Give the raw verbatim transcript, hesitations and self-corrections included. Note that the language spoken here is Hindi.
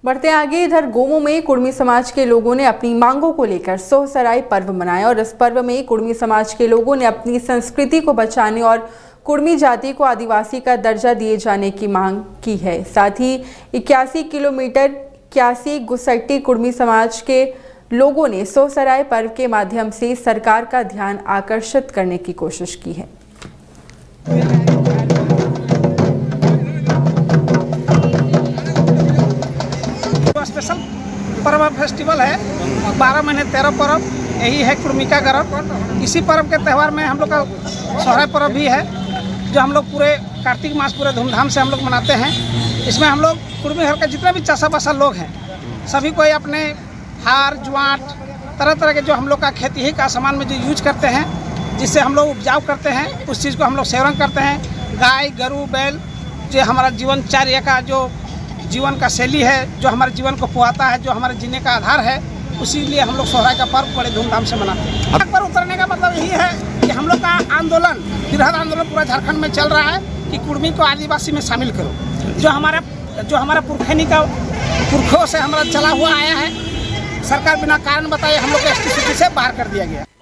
बढ़ते आगे, इधर गोमो में कुर्मी समाज के लोगों ने अपनी मांगों को लेकर सोहसराय पर्व मनाया और इस पर्व में कुर्मी समाज के लोगों ने अपनी संस्कृति को बचाने और कुर्मी जाति को आदिवासी का दर्जा दिए जाने की मांग की है। साथ ही इक्यासी किलोमीटर इक्यासी गुसट्टी कुर्मी समाज के लोगों ने सोहसराय पर्व के माध्यम से सरकार का ध्यान आकर्षित करने की कोशिश की है। स्पेशल पर्व फेस्टिवल है, बारह महीने तेरह पर्व, यही है कुर्मी का गर्व। इसी पर्व के त्यौहार में हम लोग का सोहराय पर्व भी है, जो हम लोग पूरे कार्तिक मास पूरे धूमधाम से हम लोग मनाते हैं। इसमें हम लोग कुर्मी घर के जितने भी चासा बासा लोग हैं, सभी कोई अपने हार ज्वाट तरह तरह के जो हम लोग का खेती ही का सामान में जो यूज करते हैं, जिससे हम लोग उपजाऊ करते हैं, उस चीज़ को हम लोग सेवन करते हैं। गाय गरू बैल जो हमारा जीवनचर्या का जो जीवन का शैली है, जो हमारे जीवन को पुआता है, जो हमारे जीने का आधार है, उसी लिए हम लोग सोहराय का पर्व बड़े धूमधाम से मनाते हैं। सड़क पर उतरने का मतलब यही है कि हम लोग का आंदोलन, बृहद आंदोलन पूरा झारखंड में चल रहा है कि कुर्मी को आदिवासी में शामिल करो। जो हमारा जो हमारा पुरखैनी का पुरखों से हमारा चला हुआ आया है, सरकार बिना कारण बताए हम लोग को एस टी सूची से बाहर कर दिया गया।